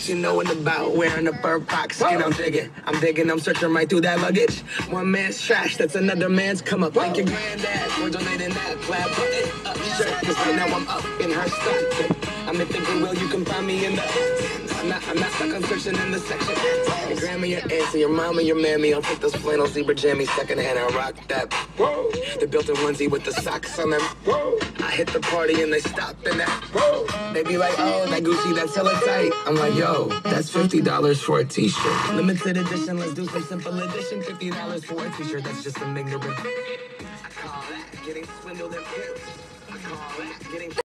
what you knowin' about wearing a fur fox skin. I'm digging, I'm searching right through that luggage. One man's trash, that's another man's come up. Thank your granddad for donating that plaid button up shirt. Cause right now I'm up in her stock. I'm in thinking, well, you can find me in the... I'm not stuck on searching in the section. Your grandma, your auntie, your mama, your mammy. I'll take those flannel zebra jammies secondhand and rock that. Whoa. The built-in onesie with the socks on them. Whoa. I hit the party and they stop in that. Whoa. They be like, oh, that Gucci, that's hella tight. I'm like, yo, that's $50 for a t-shirt. Limited edition, let's do some simple edition. $50 for a t-shirt, that's just some ignorant. I call that getting swindled and pimped. I call that getting...